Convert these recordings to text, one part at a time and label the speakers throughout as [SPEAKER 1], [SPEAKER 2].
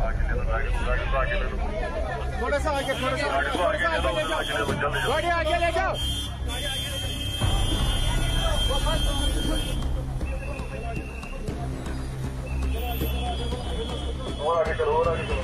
[SPEAKER 1] थोड़ा सा आगे, थोड़ा सा आगे, थोड़ा सा आगे ले जाओ, गाड़ी आगे ले जाओ। और आगे चलो, और आगे चलो।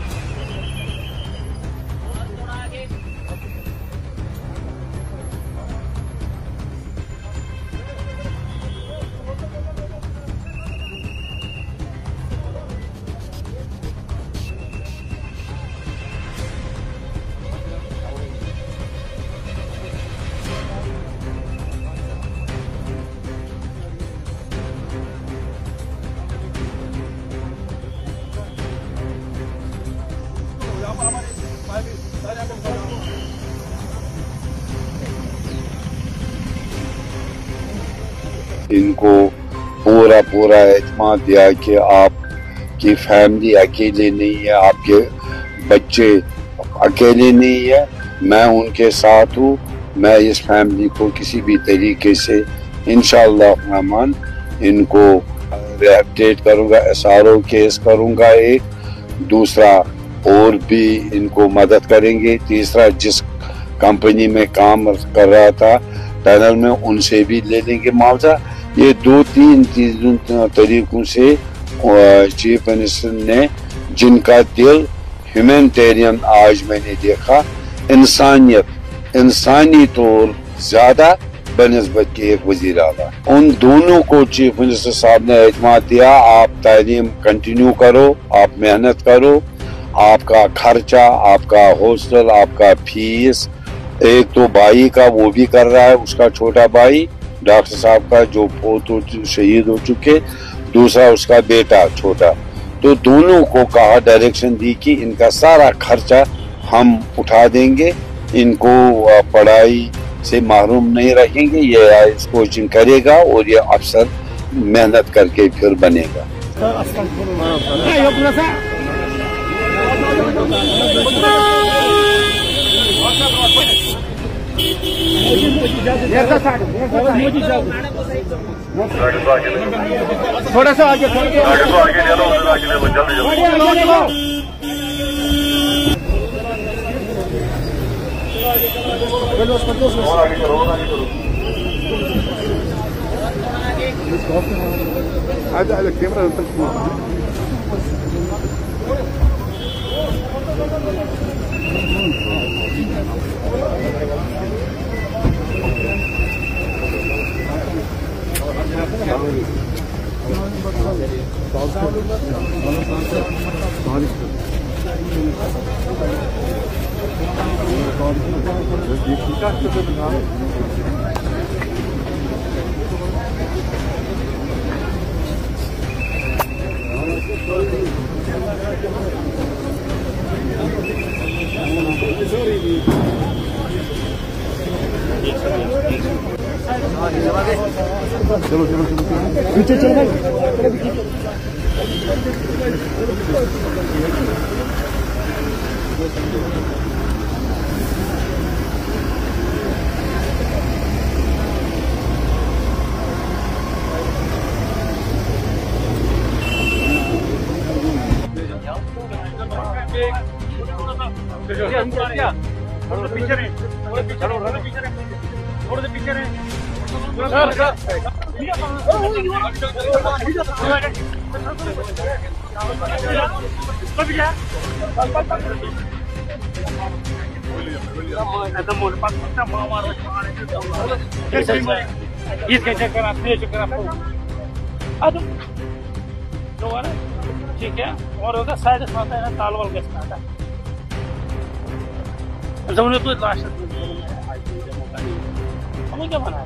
[SPEAKER 2] इनको पूरा पूरा एतमाद दिया कि आपकी फैमिली अकेले नहीं है, आपके बच्चे अकेले नहीं है, मैं उनके साथ हूँ। मैं इस फैमिली को किसी भी तरीके से इंशाअल्लाह रहमान इनको रिहैबिलिटेट करूँगा, SRO केस करूँगा एक, दूसरा और भी इनको मदद करेंगे, तीसरा जिस कंपनी में काम कर रहा था पैनल में उनसे भी ले लेंगे मुआवजा। ये 2-3 तरीकों से चीफ मिनिस्टर ने जिनका दिल ह्यूमैनिटेरियन आज मैंने देखा, इंसानी तौर ज्यादा बनिस्बत के एक वजीर आला, उन दोनों को चीफ मिनिस्टर साहब ने एतमाद दिया, आप तालीम कंटिन्यू करो, आप मेहनत करो, आपका खर्चा, आपका हॉस्टल, आपका फीस, एक तो भाई का वो भी कर रहा है, उसका छोटा भाई डॉक्टर साहब का जो शहीद हो चुके, दूसरा उसका बेटा छोटा, तो दोनों को कहा, डायरेक्शन दी कि इनका सारा खर्चा हम उठा देंगे, इनको पढ़ाई से महरूम नहीं रखेंगे, ये कोचिंग करेगा और ये अफसर मेहनत करके फिर बनेगा।
[SPEAKER 1] थोड़ा सा आगे, هذا الكاميرا चलो चलो चलो पीछे चलो भाई। थोड़े से पीछे ठीक है। और होगा शायद ताल वाल के साथ जमुने तो लास्ट हमें क्या बना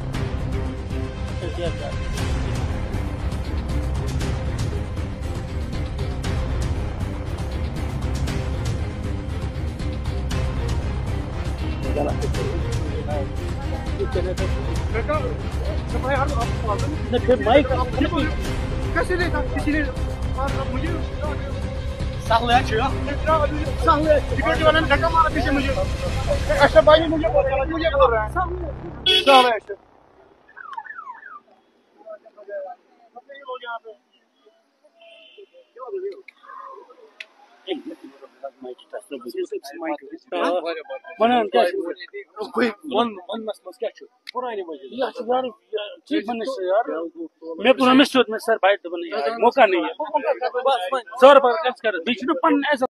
[SPEAKER 1] फिर माइक कैसे लेता किसी ने मुझे साहले सिक्योरिटी वाले ने धक्का मारा पीछे मुझे, अशरफ भाई ने मुझे बोल रहा है साहले Wannan क्या कोई वन मस क्या छु पुरानी मस्जिद या छु यार ठीक बनने से यार मैं पुराना में सर भाई तो बने मौका नहीं है 100 रुपए खर्च कर बीच में पन ऐसा